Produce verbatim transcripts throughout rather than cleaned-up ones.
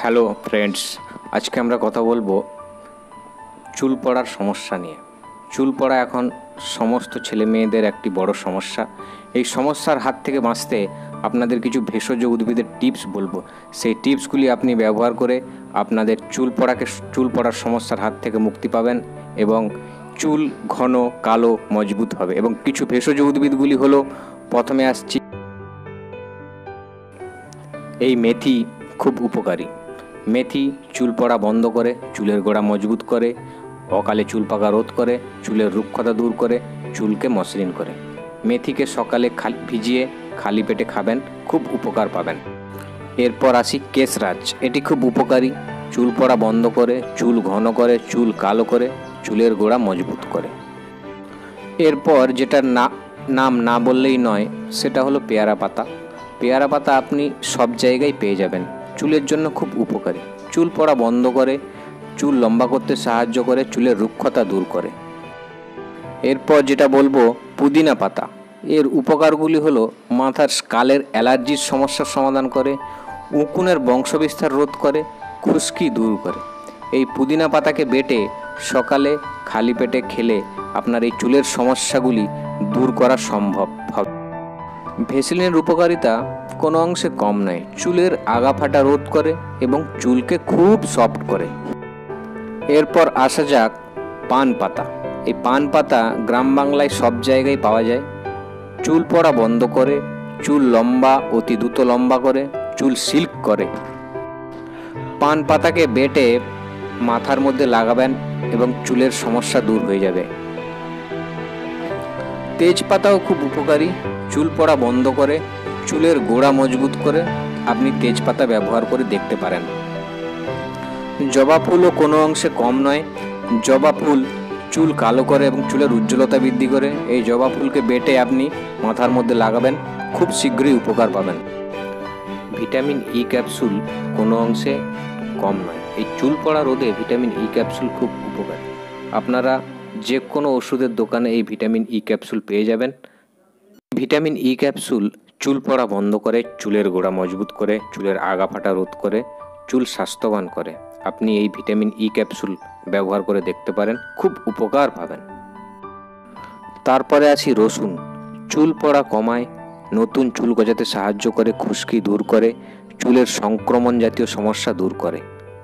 Hello friends, আজকে আমরা কথা বলবো চুল পড়ার সমস্যা নিয়ে। চুল পড়া এখন সমস্ত ছেলে মেয়েদের একটি বড় সমস্যা। এই সমস্যার হাত থেকে বাঁচতে আপনাদের কিছু ভেষজ উদ্ভিদের টিপস বলবো। সেই টিপসগুলি আপনি ব্যবহার করে আপনাদের চুল পড়াকে চুল পড়ার সমস্যার হাত থেকে মুক্তি পাবেন এবং চুল ঘন কালো মজবুত হবে। এবং কিছু ভেষজ উদ্ভিদগুলি হলো, প্রথমে আসছি এই মেথি, খুব উপকারী। মেথি চুল পড়া বন্ধ করে, চুলের গোড়া মজবুত করে, অকালে চুল পাকা রোধ করে, চুলের রুক্ষতা দূর করে, চুলকে মসৃণ করে। মেথিকে সকালে খালি ভিজিয়ে খালি পেটে খাবেন, খুব উপকার পাবেন। এরপর আসি কেশরাজ। এটি খুব উপকারী, চুল পড়া বন্ধ করে, চুল ঘন করে, চুল কালো করে, চুলের গোড়া মজবুত করে। এরপর যেটার না নাম না বললেই নয়, সেটা হলো পেয়ারা পাতা। পেয়ারা পাতা আপনি সব জায়গায় পেয়ে যাবেন, চুলের জন্য খুব উপকারী। চুল পড়া বন্ধ করে, চুল লম্বা করতে সাহায্য করে, চুলের রুক্ষতা দূর করে। এরপর যেটা বলবো পুদিনা পাতা। এর উপকারগুলি হলো, মাথার স্কালের অ্যালার্জির সমস্যার সমাধান করে, উকুনের বংশবিস্তার রোধ করে, খুশকি দূর করে। এই পুদিনা পাতাকে বেটে সকালে খালি পেটে খেলে আপনার এই চুলের সমস্যাগুলি দূর করা সম্ভব হবে। ভেসলিনের উপকারিতা কোনো অংশে কম নয়, চুলের আগা ফাটা রোধ করে এবং চুলকে খুব সফট করে। এরপর আসা যাক পান পাতা। এই পান পাতা গ্রাম বাংলায় সব জায়গায় পাওয়া যায়। চুল পড়া বন্ধ করে, চুল লম্বা অতি দ্রুত লম্বা করে, চুল সিল্ক করে। পান পাতাকে বেটে মাথার মধ্যে লাগাবেন এবং চুলের সমস্যা দূর হয়ে যাবে। তেজপাতাও খুব উপকারী, চুল পড়া বন্ধ করে, চুলের গোড়া মজবুত করে। আপনি তেজপাতা ব্যবহার করে দেখতে পারেন। জবা ফুলও কোনো অংশে কম নয়। জবা ফুল চুল কালো করে এবং চুলের উজ্জ্বলতা বৃদ্ধি করে। এই জবা ফুলকে বেটে আপনি মাথার মধ্যে লাগাবেন, খুব শীঘ্রই উপকার পাবেন। ভিটামিন ই ক্যাপসুল কোনো অংশে কম নয়। এই চুল পড়া রোধে ভিটামিন ই ক্যাপসুল খুব উপকারী। আপনারা যে কোনো ওষুধের দোকানে এই ভিটামিন ই ক্যাপসুল পেয়ে যাবেন। ভিটামিন ই ক্যাপসুল চুল পড়া বন্ধ করে, চুলের গোড়া মজবুত করে, চুলের আগা ফাটা রোধ করে, চুল স্বাস্থ্যবান করে। আপনি এই ভিটামিন ই ক্যাপসুল ব্যবহার করে দেখতে পারেন, খুব উপকার পাবেন। তারপরে আছি রসুন। চুল পড়া কমায়, নতুন চুল গজাতে সাহায্য করে, খুশকি দূর করে, চুলের সংক্রমণ জাতীয় সমস্যা দূর করে।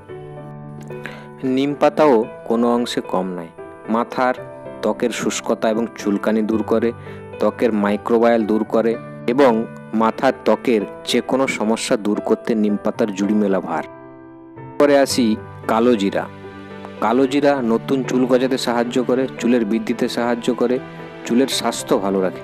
নিম পাতাও কোনো অংশে কম নয়। মাথার ত্বকের শুষ্কতা এবং চুলকানি দূর করে, ত্বকের মাইক্রোবায়াল দূর করে এবং মাথার ত্বকের যে কোনো সমস্যা দূর করতে নিম পাতার জুড়ি মেলা ভার। পরে আসি কালো জিরা। কালো জিরা নতুন চুল গজাতে সাহায্য করে, চুলের বৃদ্ধিতে সাহায্য করে, চুলের স্বাস্থ্য ভালো রাখে।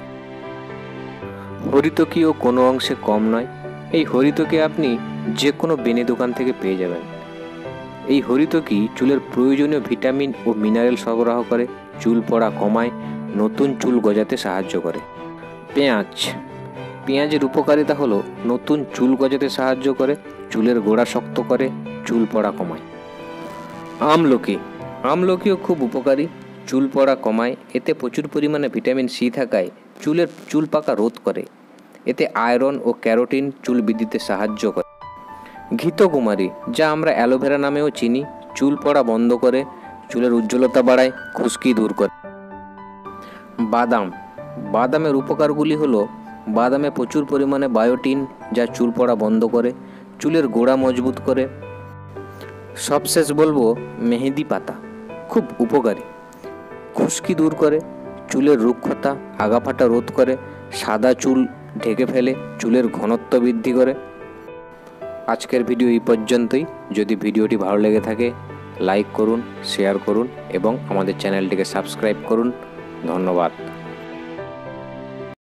হরিতকিও কোনো অংশে কম নয়। এই হরিতকি আপনি যে কোনো বেনে দোকান থেকে পেয়ে যাবেন। এই হরিতকি চুলের প্রয়োজনীয় ভিটামিন ও মিনারেল সরবরাহ করে, চুল পড়া কমায়, নতুন চুল গজাতে সাহায্য করে। পেঁয়াজ। পেঁয়াজের উপকারিতা হলো, নতুন চুল গজাতে সাহায্য করে, চুলের গোড়া শক্ত করে, চুল পড়া কমায়। আমলকি। আমলকিও খুব উপকারী, চুল পড়া কমায়। এতে প্রচুর পরিমাণে ভিটামিন সি থাকায় চুলের চুল পাকা রোধ করে। এতে আয়রন ও ক্যারোটিন চুল বৃদ্ধিতে সাহায্য করে। ঘৃতকুমারী, যা আমরা অ্যালোভেরা নামেও চিনি, চুল পড়া বন্ধ করে, চুলের উজ্জ্বলতা বাড়ায়, খুশকি দূর করে। বাদাম। বাদামের উপকারগুলি হলো, বাদামে প্রচুর পরিমাণে বায়োটিন, যা চুল পড়া বন্ধ করে, চুলের গোড়া মজবুত করে। সবশেষ বলবো মেহেদি পাতা, খুব উপকারী, খুশকি দূর করে, চুলের রুক্ষতা আগা ফাটা রোধ করে, সাদা চুল ঢেকে ফেলে, চুলের ঘনত্ব বৃদ্ধি করে। আজকের ভিডিও এই পর্যন্তই। যদি ভিডিওটি ভালো লেগে থাকে লাইক করুন, শেয়ার করুন এবং আমাদের চ্যানেলটিকে সাবস্ক্রাইব করুন। ধন্যবাদ।